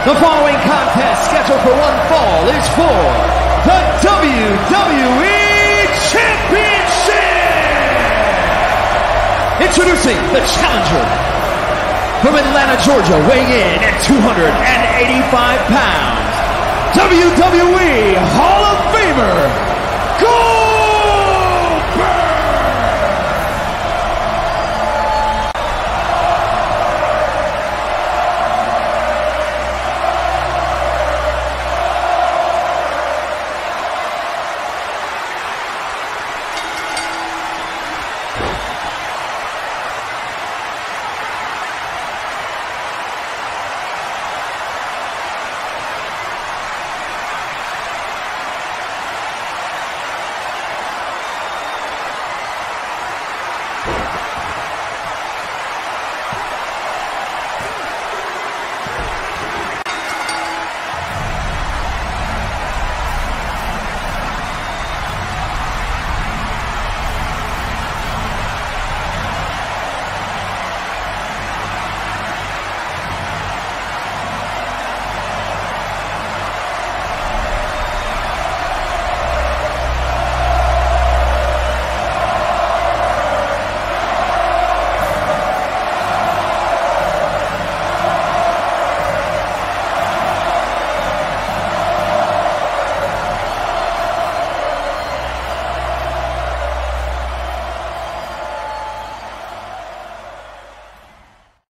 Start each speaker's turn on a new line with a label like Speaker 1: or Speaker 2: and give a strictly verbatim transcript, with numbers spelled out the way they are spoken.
Speaker 1: The following contest scheduled for one fall is for the W W E Championship! Introducing the challenger from Atlanta, Georgia, weighing in at two hundred eighty-five pounds, W W E Hall of Famer,